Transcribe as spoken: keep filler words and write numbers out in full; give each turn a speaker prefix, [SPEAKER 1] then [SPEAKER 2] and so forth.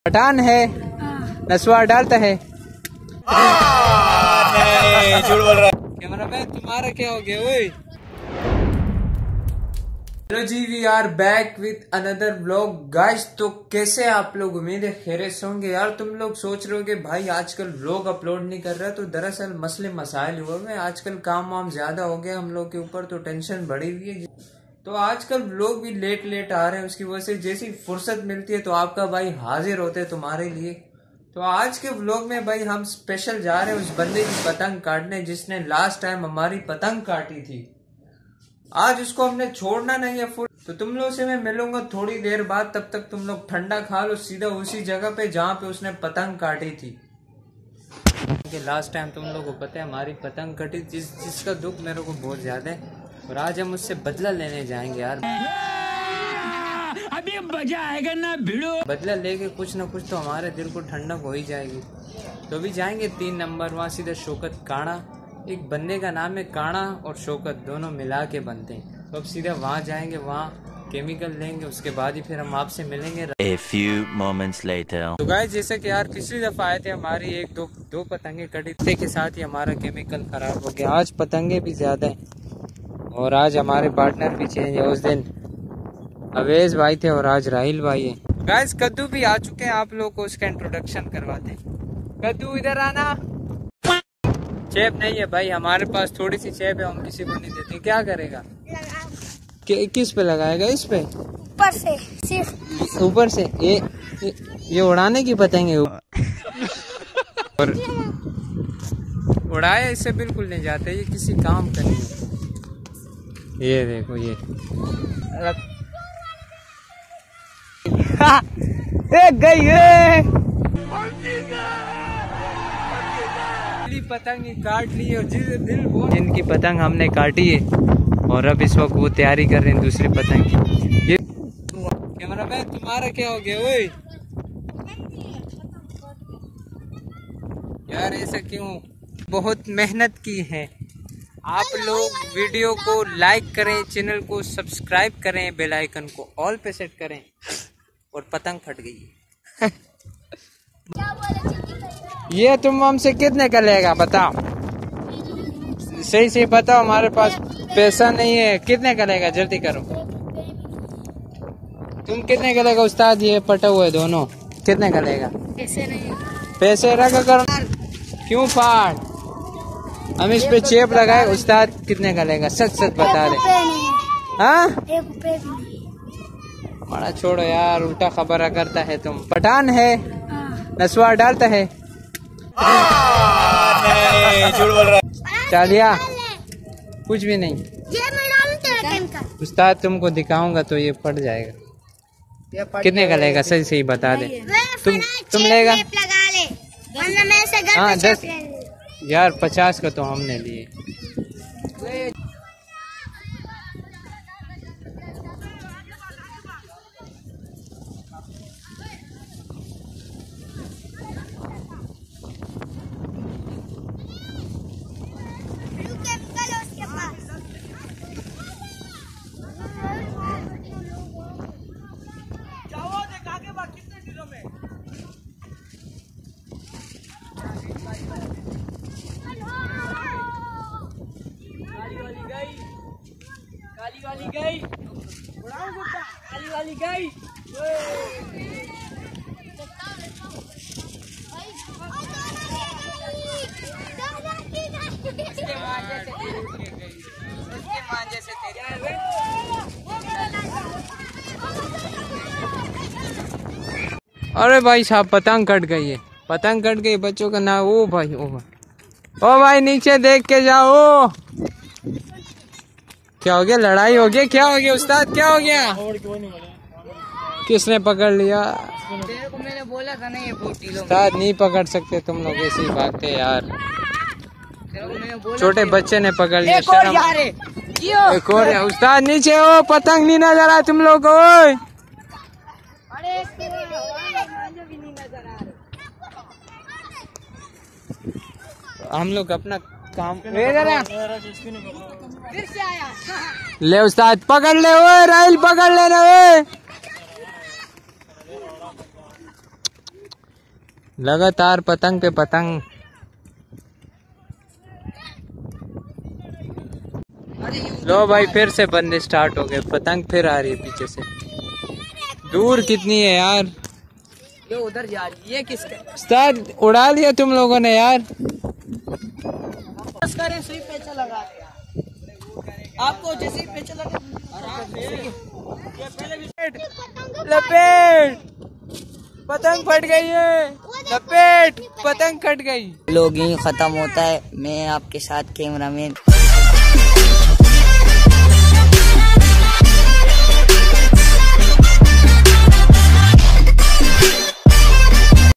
[SPEAKER 1] पठान है, नस्वार डालता है।
[SPEAKER 2] नहीं, झूठ बोल रहा है।
[SPEAKER 1] कैमरामैन तुम्हारा क्या हो गया ओए? हेलो जी, we are back with another vlog guys. तो कैसे आप लोग, उम्मीद है खैरियत से होंगे। यार तुम लोग सोच रहे हो कि भाई आजकल व्लॉग अपलोड नहीं कर रहा, तो दरअसल मसले मसाइल हुए में आजकल काम वाम ज्यादा हो गया हम लोग के ऊपर, तो टेंशन बढ़ी हुई है। तो आजकल व्लॉग भी लेट लेट आ रहे हैं, उसकी वजह से जैसी फुर्सत मिलती है तो आपका भाई हाजिर होते हैं तुम्हारे लिए। तो आज के व्लॉग में भाई हम स्पेशल जा रहे हैं उस बंदे की पतंग काटने जिसने लास्ट टाइम हमारी पतंग काटी थी। आज उसको हमने छोड़ना नहीं है फुल। तो तुम लोग से मैं मिलूंगा थोड़ी देर बाद, तब तक तुम लोग ठंडा खा लो सीधा उसी जगह पे जहाँ पे उसने पतंग काटी थी। लास्ट टाइम तुम लोगों को पता है हमारी पतंग कटी, जिस जिसका दुख मेरे को बहुत ज्यादा है। और आज हम उससे बदला लेने जाएंगे यार।
[SPEAKER 2] अभी मजा आएगा ना भिड़ो।
[SPEAKER 1] बदला लेके कुछ ना कुछ तो हमारे दिल को ठंडक हो ही जाएगी। तो अभी जाएंगे तीन नंबर, वहाँ सीधा शौकत काड़ा, एक बंदे का नाम है काड़ा और शौकत, दोनों मिला के बनते हैं। तो अब सीधा वहाँ जाएंगे, वहाँ केमिकल लेंगे, उसके बाद ही फिर हम आपसे मिलेंगे।
[SPEAKER 3] A few moments later.
[SPEAKER 1] तो गाइस जैसे कि यार पिछली दफा आए थे, हमारी एक दो दो पतंगे कटी थे के साथ ही हमारा केमिकल खराब हो गया। आज पतंगे भी ज्यादा हैं और आज हमारे पार्टनर भी चेंज है। उस दिन अवेज भाई थे और आज राहिल भाई है। गाइस कद्दू भी आ चुके हैं, आप लोग को उसका इंट्रोडक्शन करवाते हैं। कद्दू इधर आना। चेप नहीं है भाई हमारे पास, थोड़ी सी चेप है, हम किसी को नहीं देते। क्या करेगा? कि, किस पे लगाएगा? इस पे
[SPEAKER 4] ऊपर से, सिर्फ
[SPEAKER 1] ऊपर से। ये ये, ये उड़ाने की पतंग है और उड़ाए इससे बिल्कुल नहीं जाते, ये किसी काम का नहीं है। ये देखो ये गई पतंग काट ली और जिस दिल जिनकी पतंग हमने काटी है और अब इस वक्त वो तैयारी कर रहे हैं दूसरी पतंग की। ये कैमरामैन तुम्हारा क्या हो गया ओए? यार ऐसा क्यों? बहुत मेहनत की है। आप लोग वीडियो को लाइक करें, चैनल को सब्सक्राइब करें, बेल आइकन को ऑल पे सेट करें। और पतंग फट गई। ये तुम हमसे कितने का लेगा बताओ? सही से बताओ, हमारे पास पैसा नहीं है। कितने का लेगा? जल्दी करो। तुम कितने का लेगा उस्ताद? ये पटा हुए दोनों कितने का लेगा?
[SPEAKER 4] पैसे नहीं, पैसे
[SPEAKER 1] रखा करो। क्यों फाड़? हम इस पे चेप लगाए। उस्ताद कितने का लेगा? सच सच बता दे। हाँ बड़ा छोड़ो यार, उल्टा खबर करता है तुम। पठान है, नस्वार डालता है।
[SPEAKER 2] नहीं, झूठ बोल रहा है।
[SPEAKER 1] चालिया कुछ भी नहीं।
[SPEAKER 4] ये मैं डालूं तेरा केमिकल?
[SPEAKER 1] उस्ताद तुमको दिखाऊंगा तो ये पड़ जाएगा। कितने का लेगा? सही सही बता दे। तुम तुम लेगा?
[SPEAKER 4] लगा ले, वरना मैं से घर
[SPEAKER 1] हाँ
[SPEAKER 4] पे
[SPEAKER 1] दस यार पचास का तो हमने लिए।
[SPEAKER 2] काली वाली गई, काली वाली गई।
[SPEAKER 1] अरे भाई साहब पतंग कट गई है, पतंग कट गई बच्चों का ना। ओ भाई ओ भाई ओ भाई नीचे देख के जाओ। क्या हो गया? लड़ाई हो गई? क्या हो गया उस्ताद? क्या हो गया? किसने पकड़ लिया?
[SPEAKER 4] तेरे को मैंने बोला था ना ये बोटी लो।
[SPEAKER 1] उस्ताद नहीं पकड़ सकते तुम लोग, ऐसे ही भागते यार। छोटे बच्चे ने पकड़ लिया। शर्म। एक और है उस्ताद नीचे। ओ पतंग नहीं नजर आ तुम लोग को? हम लोग अपना काम
[SPEAKER 4] फिर से आया।
[SPEAKER 1] ले उस्ताद पकड़ ले। ओए राइल पकड़ लेना। ओए लगातार पतंग पे पतंग। लो भाई फिर से बंदे स्टार्ट हो गए, पतंग फिर आ रही है पीछे से। दूर कितनी है यार,
[SPEAKER 2] ये उधर जा रही है, किसके
[SPEAKER 1] उस्ताद उड़ा लिया तुम लोगों ने यार।
[SPEAKER 2] बस करें सुई पेचा लगा दिया आपको, जैसे पेचा लगा
[SPEAKER 1] लपेट, पतंग फट गई है, लपेट, पतंग कट गई।
[SPEAKER 4] लोग ही खत्म होता है, मैं आपके साथ कैमरामैन।